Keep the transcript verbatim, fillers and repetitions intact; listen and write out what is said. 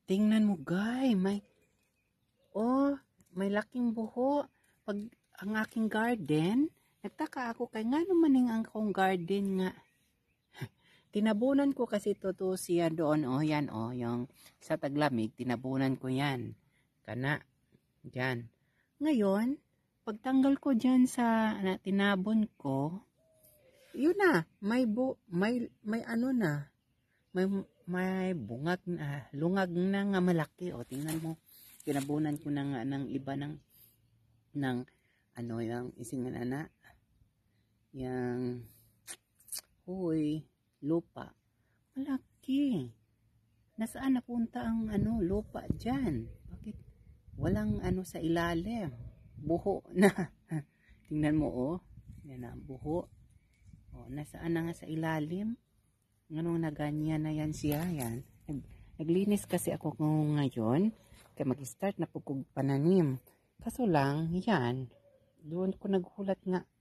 Tingnan mo, guy, may, oh, may laking buho. Pag ang aking garden, nagtaka ako kay nga naman ang akong garden nga. Tinabunan ko kasi ito to siya doon, oh, yan, oh, yung sa taglamig, tinabunan ko yan. Kana, dyan. Ngayon, pagtanggal ko dyan sa na, tinabon ko, yun na, may bu, may, may ano na, may, may bungag na, lungag na nga malaki, o, tingnan mo, tinabunan ko na nga ng iba ng, ng, ano, yung ising na, yung, huy, lupa, malaki. Nasaan napunta ang ano lupa dyan? Bakit walang ano sa ilalim? Buho na. Tingnan mo, oh. Yan na, buho. Oh, nasaan na nga sa ilalim? Anong na ganyan na yan siya? Yan. Nag, naglinis kasi ako ngayon. Kaya mag-start na po kong pananim. Kaso lang, yan. Doon ko naghulat nga.